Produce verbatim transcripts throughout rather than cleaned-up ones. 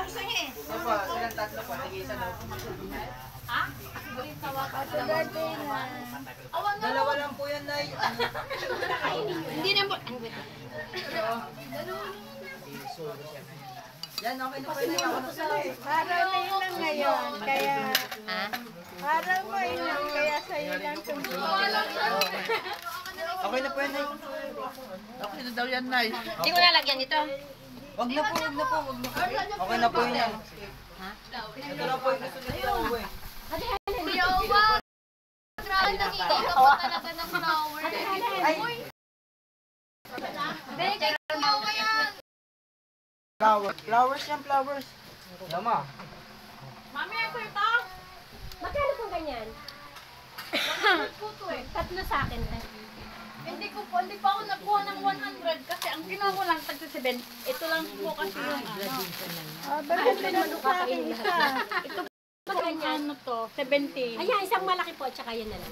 gusto niya eh. Opo, silang tatlo po. Nag-iisa daw. Ha? Dalawa lang po yan, Nay. Hindi na po. Yan, okay na po yun. Ako na sila eh. Para na Inang ngayon, kaya... Ha? Para mo Inang, kaya sa'yo lang tumulong. Okay na po yan, Nay. Okay na daw yan, Nay. Hindi ko nalagyan ito. Wag na po, wag na po, wag na po. Okay na po yun yan. Ha? Ito na po yung gusto nila uwi. Kuya Owa! Grabe nakikita ko talaga ng flower. Ay! Beke, Owa yan! Flowers. Flowers yan, flowers. Yama. Mami, ako ito! Magkano pong ganyan? Tatlo sa akin. Hindi ko po, hindi pa ako nagkuha ng one hundred kasi ang ginawa ko lang tag seven. Ito lang po kasi yung ano. Ah, bakit pinag sa akin isa? Ito po ano to, seventy. Ayan, isang malaki po, tsaka yun na lang.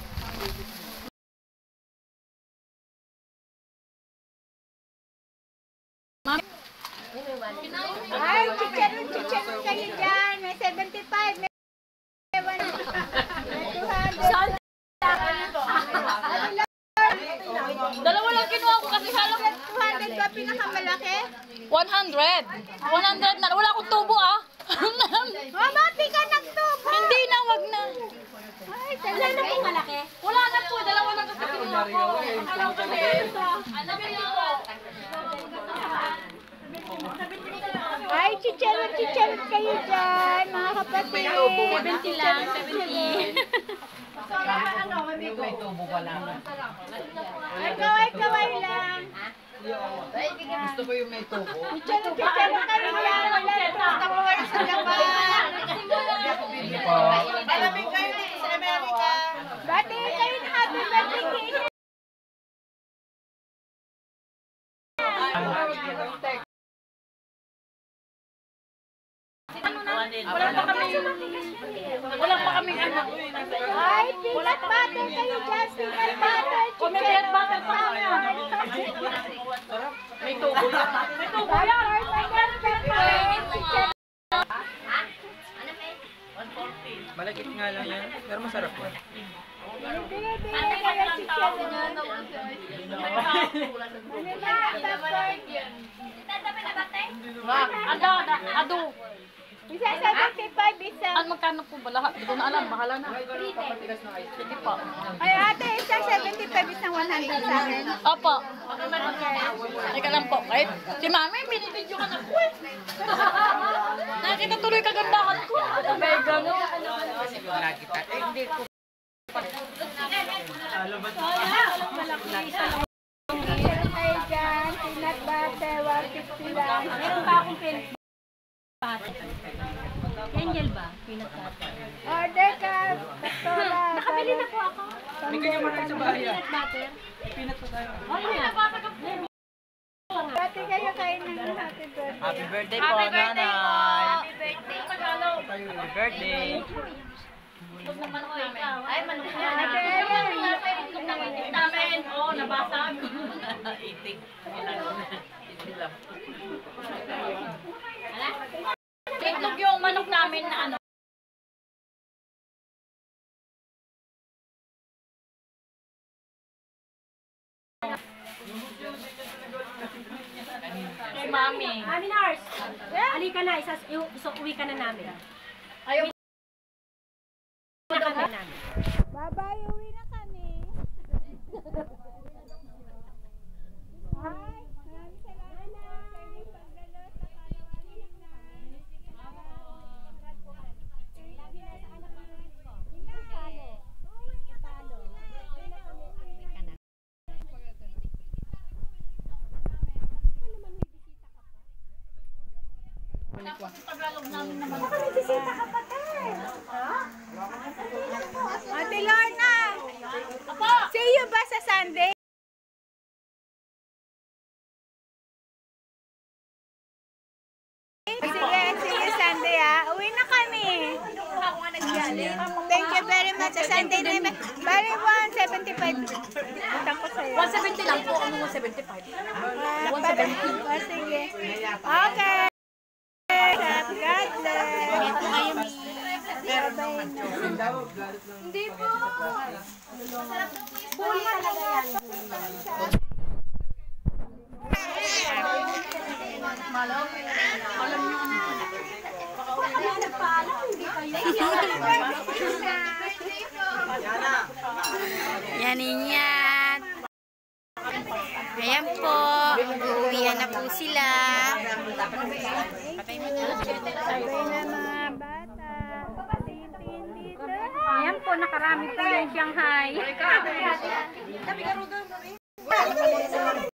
Ay, chicharon, chicharon kayo dyan. May seventy-five, may one hundred. Dalawa lang kinuha ko kasi halos two hundred ba pinakamalaki? one hundred. one hundred na. Wala akong tubo ah. Mama, pika nagtubo. Hindi na, wag na. Ay, wala na po malaki. Wala na po, dalawa lang kasi kinuha ko. Alam ko na ito. Alam ko. Ay, chicharon, chicharon kayo dyan, mga kapatid. seventy lang, seventy. Yung may tubo pa lang. Ay, kaway-kaway lang. Gusto ko yung may tubo. Chicharon, chicharon kayo dyan. Wala na po kayo sa Japan. Hindi po. Alamig kayo sa Amerika. Bati kayo na happy birthday kay Inang. Wala pa kami, wala pa kaming anak. Ay, peanut butter kayo dyan. Peanut butter. Kung may peanut butter pa kami. May tubo yan. May tubo yan. Malagit nga lang yan. Pero masarap po. Bili-bili kayo chicharon. Ano ba? Ada, ada, ado. Isa seventy-five, isa. Ano magkano po ba lahat? Hindi ko na alam, bahala na. Sige po. Ay, ate, isa seventy-five, isang one hundred sa akin. Opo. Teka lang po, kahit si Mami, binibidyo ka na po eh. Nakita tuloy kagandahan ko. May gano'n. Nakita. Eh, hindi ko. Ay, dyan, peanut butter, one fifty lang. Meron pa akong peanut butter. Angel ba? Peanut butter. Order ka, pastola. Nakabili na po ako. Hindi kayo marami sa bahay. Peanut butter. Pinat po tayo. Oh, peanut butter ka po. Dati kayo kain ng happy birthday. Happy birthday po, Happy birthday po. nanay. Happy birthday. Tagalog. Happy birthday. Itlog ng manok namin. Ay, manok na. Ate, ayan. Itlog ng manok namin. Oo, nabasag. Itik. Itlog yung manok namin na ano. Kay Mami. Mami Nars, halika na, isa, so, uwi ka na namin. Ayaw. Bye-bye, uwi na kami. Hi, maraming salamat sa inyong pagdalo sa karawan ni Inang. Tagalog namin naman. Bisita ka pa tayo. Ate Lorna, see you ba sa Sunday? Sige, sige Sunday ah. Uwi na kami. Thank you very much. Sa Sunday na yun. Bali one seventy-five. Utang ko sa'yo. one seventy lang po. Ano one seventy-five? one seventy. Sige. Okay. Hindi po. Buli talaga yan. Malaw. Alam niyo ano. Kaya nagpaalam, hindi kayo. Yan inyan. Ayan po. Uuwihan na po sila. Sabay na mga bata. Tingin-tingin dito. Ayan po, nakarami po yung Shanghai.